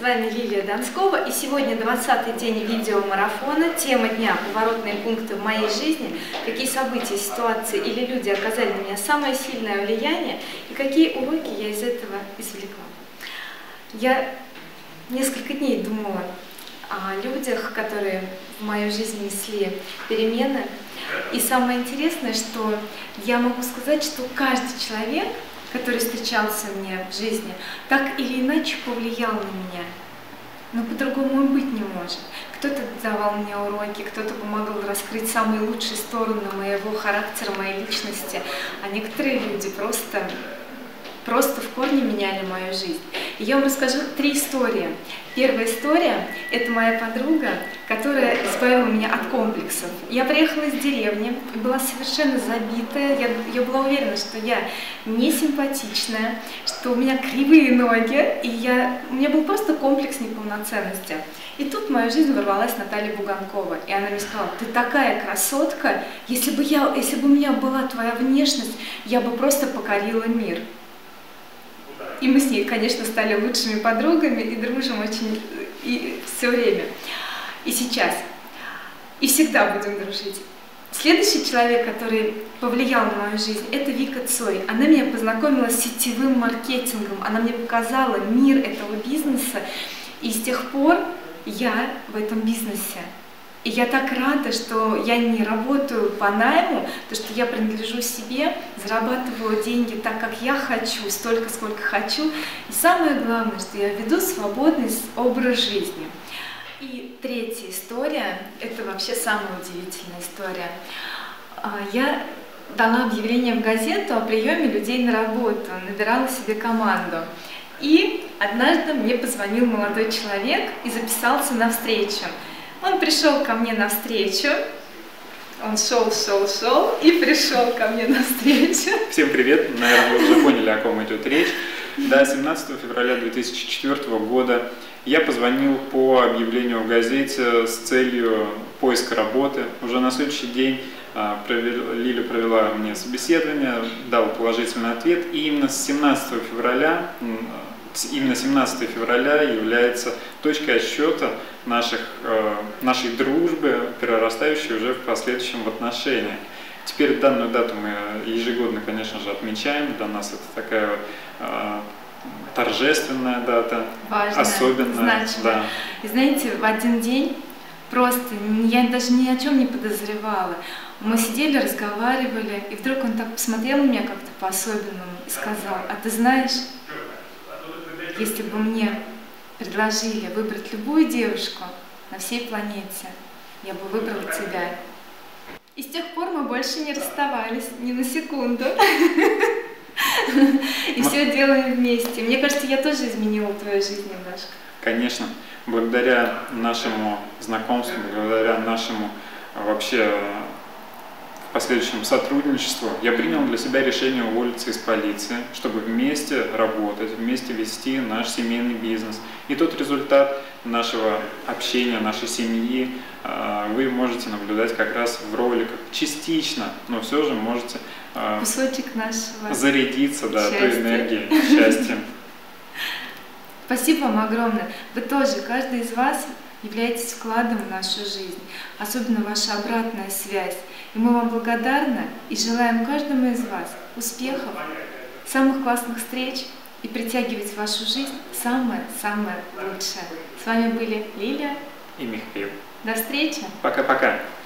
вами Лилия Донскова, и сегодня 20-й день видеомарафона. Тема дня – поворотные пункты в моей жизни, какие события, ситуации или люди оказали на меня самое сильное влияние и какие уроки я из этого извлекла. Я несколько дней думала о людях, которые в мою жизнь несли перемены, и самое интересное, что я могу сказать, что каждый человек, который встречался мне в жизни, так или иначе повлиял на меня. Но по-другому он быть не может. Кто-то давал мне уроки, кто-то помогал раскрыть самые лучшие стороны моего характера, моей личности, а некоторые люди просто в корне меняли мою жизнь. И я вам расскажу 3 истории. Первая история – это моя подруга, которая избавила меня от комплексов. Я приехала из деревни, была совершенно забитая, я была уверена, что я не симпатичная, что у меня кривые ноги, и у меня был просто комплекс неполноценности. И тут в мою жизнь ворвалась Наталья Буганкова, и она мне сказала: ты такая красотка, если бы у меня была твоя внешность, я бы просто покорила мир. И мы с ней, конечно, стали лучшими подругами и дружим очень все время. И сейчас. И всегда будем дружить. Следующий человек, который повлиял на мою жизнь, это Вика Цой. Она меня познакомила с сетевым маркетингом. Она мне показала мир этого бизнеса. И с тех пор я в этом бизнесе. И я так рада, что я не работаю по найму, то что я принадлежу себе, зарабатываю деньги так, как я хочу, столько, сколько хочу. И самое главное, что я веду свободный образ жизни. И третья история, это вообще самая удивительная история. Я дала объявление в газету о приеме людей на работу, набирала себе команду. И однажды мне позвонил молодой человек и записался на встречу. Он пришел ко мне навстречу, он шел и пришел ко мне навстречу. Всем привет, наверное, вы уже поняли, о ком идет речь. Да, 17 февраля 2004 года я позвонил по объявлению в газете с целью поиска работы. Уже на следующий день Лиля провела мне собеседование, дала положительный ответ, и именно 17 февраля является точкой отсчета нашей дружбы, перерастающей уже в последующем в отношения. Теперь данную дату мы ежегодно, конечно же, отмечаем. Для нас это такая торжественная дата, важная, особенная. значимая. Да. И знаете, в один день просто я даже ни о чем не подозревала. Мы сидели, разговаривали, и вдруг он так посмотрел на меня как-то по-особенному и сказал: а ты знаешь, если бы мне предложили выбрать любую девушку на всей планете, я бы выбрала тебя. И с тех пор мы больше не расставались ни на секунду. И все делаем вместе. Мне кажется, я тоже изменила твою жизнь немножко. Конечно. Благодаря нашему знакомству, благодаря нашему вообще последующему сотрудничеству, я принял для себя решение уволиться из полиции, чтобы вместе работать, вместе вести наш семейный бизнес. И тот результат нашего общения, нашей семьи вы можете наблюдать как раз в роликах. Частично, но все же можете кусочек нашего зарядиться, да, счастья. той энергией, счастьем. Спасибо вам огромное. Вы тоже, каждый из вас являетесь вкладом в нашу жизнь, особенно ваша обратная связь. И мы вам благодарны и желаем каждому из вас успехов, самых классных встреч и притягивать в вашу жизнь самое-самое лучшее. С вами были Лилия И Михаил. До встречи! Пока-пока!